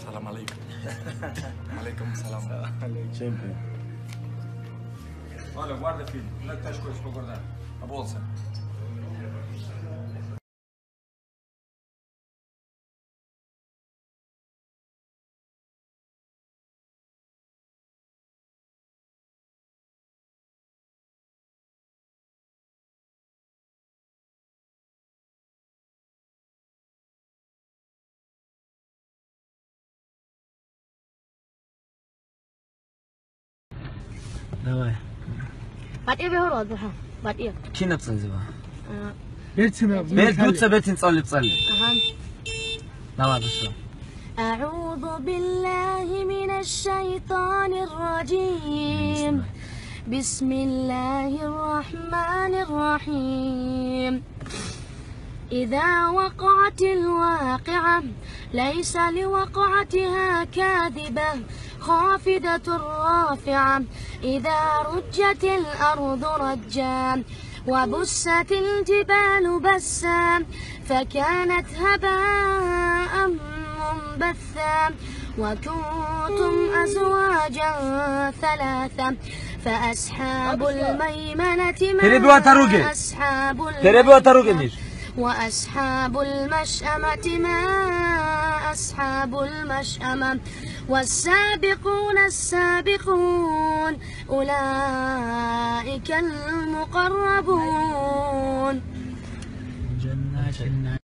Salam alaikum. Alaikum salam. Sempre. Olha, guarda filho, onde é que tens coisas para guardar? A bolsa. Давай. بعد ايه بيهرب بها بعد ايه كينا تصنزبها بيتنا بيت قدسة بيت نصلي تصلي اها نوع بشرة أعوذ بالله من الشيطان الرجيم بسم الله الرحمن الرحيم إذا وقعت الواقعة ليس لوقعتها كاذبة خافضة رافعة إذا رجت الأرض رجا وبست الجبال بسا فكانت هباء منبثا وكنتم أزواجا ثلاثا فأصحاب الميمنة ما أصحاب الميمنة وأصحاب المشأمة ما أصحاب المشأمة والسابقون السابقون أولئك المقربون جنات النعيم